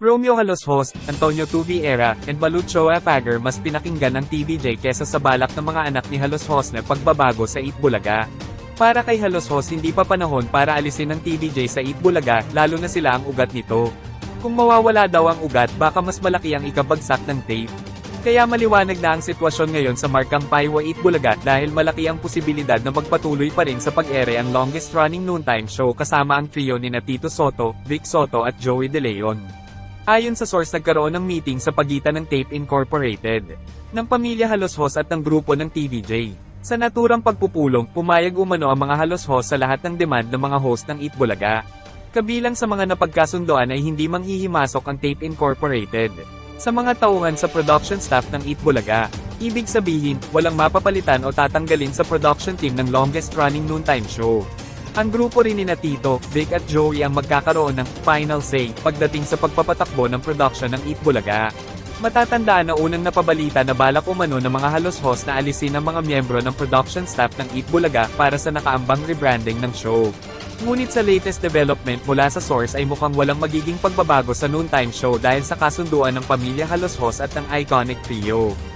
Romeo Jalosjos, Antonio Tuviera, and Malucho Apagar mas pinakinggan ang TVJ kesa sa balak ng mga anak ni Jalosjos na pagbabago sa Eat Bulaga. Para kay Jalosjos hindi pa panahon para alisin ng TVJ sa Eat Bulaga, lalo na sila ang ugat nito. Kung mawawala daw ang ugat baka mas malaki ang ikabagsak ng tape. Kaya maliwanag na ang sitwasyon ngayon sa markang Paiwa Eat Bulaga dahil malaki ang posibilidad na magpatuloy pa rin sa pag-ere ang longest-running noontime show kasama ang trio ni Tito Soto, Vic Soto at Joey De Leon. Ayon sa source nagkaroon ng meeting sa pagitan ng Tape Incorporated, ng pamilya Jalosjos at ng grupo ng TVJ. Sa naturang pagpupulong, pumayag umano ang mga Jalosjos sa lahat ng demand ng mga host ng Eat Bulaga. Kabilang sa mga napagkasundoan ay hindi manghihimasok ang Tape Incorporated sa mga tauhan sa production staff ng Eat Bulaga. Ibig sabihin, walang mapapalitan o tatanggalin sa production team ng longest-running noontime show. Ang grupo rin ni Tito, Vic at Joey ang magkakaroon ng final say pagdating sa pagpapatakbo ng production ng Eat Bulaga. Matatandaan na unang napabalita na balak umano ng mga Jalosjos na alisin ang mga miyembro ng production staff ng Eat Bulaga para sa nakaambang rebranding ng show. Ngunit sa latest development mula sa source ay mukhang walang magiging pagbabago sa noontime show dahil sa kasunduan ng pamilya Jalosjos at ng iconic trio.